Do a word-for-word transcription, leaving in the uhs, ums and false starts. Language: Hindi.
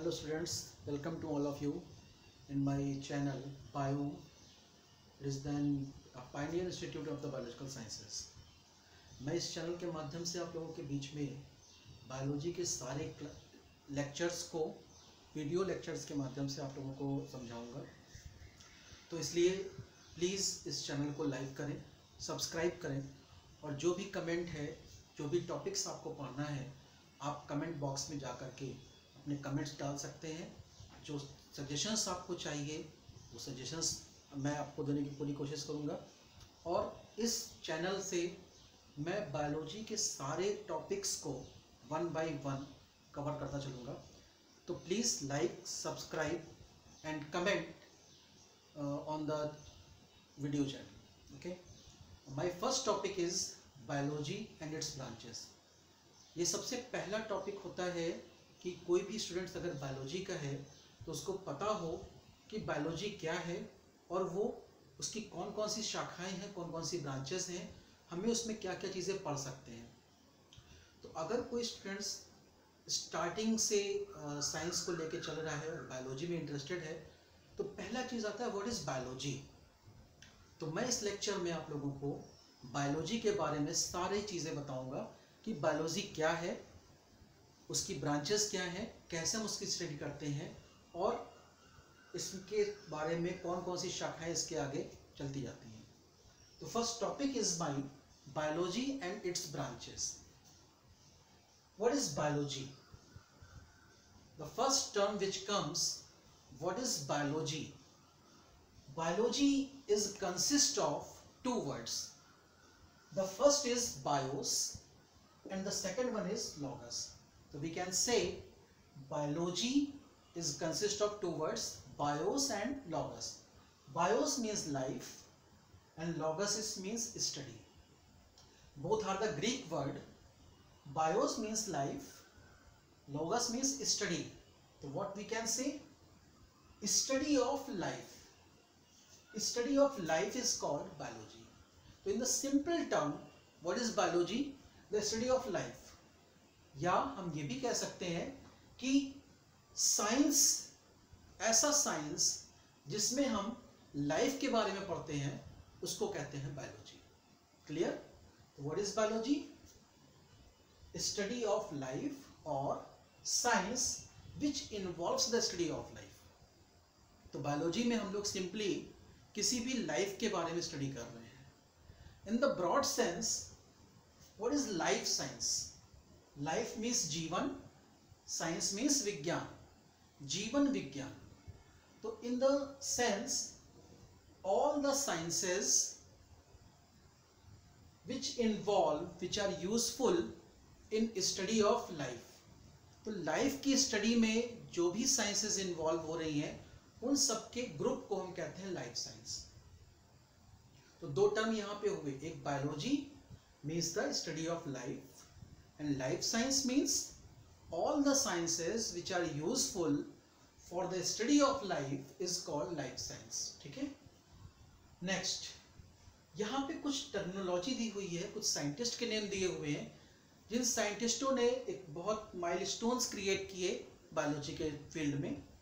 Hello students, welcome to all of you in my channel Bio. It is then a Pioneer Institute of the Biological Sciences. मैं इस चैनल के माध्यम से आप लोगों के बीच में बायोलॉजी के सारे लेक्चर्स को वीडियो लेक्चर्स के माध्यम से आप लोगों को समझाऊंगा। तो इसलिए प्लीज़ इस चैनल को लाइक करें, सब्सक्राइब करें और जो भी कमेंट है, जो भी टॉपिक्स आपको पढ़ना है, आप कमेंट बॉक्स में जा कर के अपने कमेंट्स डाल सकते हैं। जो सजेशंस आपको चाहिए वो सजेशंस मैं आपको देने की पूरी कोशिश करूंगा। और इस चैनल से मैं बायोलॉजी के सारे टॉपिक्स को वन बाय वन कवर करता चलूँगा। तो please like, subscribe and comment on the video channel. Okay, my first topic is biology and its branches. ये सबसे पहला टॉपिक होता है कि कोई भी स्टूडेंट्स अगर बायोलॉजी का है तो उसको पता हो कि बायोलॉजी क्या है और वो उसकी कौन कौन सी शाखाएं हैं, कौन कौन सी ब्रांचेस हैं, हमें उसमें क्या क्या चीज़ें पढ़ सकते हैं। तो अगर कोई स्टूडेंट्स स्टार्टिंग से साइंस को लेके चल रहा है और बायोलॉजी में इंटरेस्टेड है तो पहला चीज़ आता है व्हाट इज़ बायोलॉजी। तो मैं इस लेक्चर में आप लोगों को बायोलॉजी के बारे में सारी चीज़ें बताऊँगा कि बायोलॉजी क्या है, उसकी ब्रांचेस क्या हैं, कैसे हम उसकी स्टडी करते हैं और इसके बारे में कौन कौन सी शाखाएं इसके आगे चलती जाती हैं। तो first topic is my biology and its branches. What is biology? The first term which comes, what is biology? Biology is consist of two words. The first is bios and the second one is logos. So we can say biology is consist of two words, bios and logos. Bios means life and logos is means study. Both are the Greek word. Bios means life, logos means study. So what we can say? Study of life. Study of life is called biology. So in the simple term, what is biology? The study of life. या हम ये भी कह सकते हैं कि साइंस, ऐसा साइंस जिसमें हम लाइफ के बारे में पढ़ते हैं उसको कहते हैं biology. Clear? What is biology? Study of life और science which involves the study of life. तो बायोलॉजी में हम लोग सिंपली किसी भी लाइफ के बारे में स्टडी कर रहे हैं। In the broad sense, what is life science? Life means जीवन, साइंस मीन्स विज्ञान, जीवन विज्ञान। तो in the sense all the sciences which involve which are useful in study of life. तो लाइफ की स्टडी में जो भी साइंसेस इन्वॉल्व हो रही हैं उन सबके ग्रुप को हम कहते हैं लाइफ साइंस। तो दो टर्म यहाँ पे हुए, एक biology means the study of life and life science means all the sciences which are useful for the study of life is called life science. ठीक है? नेक्स्ट, यहाँ पे कुछ टर्मिनोलॉजी दी हुई है, कुछ साइंटिस्ट के नेम दिए हुए हैं जिन साइंटिस्टों ने एक बहुत माइलस्टोन्स क्रिएट किए बायोलॉजी के फील्ड में।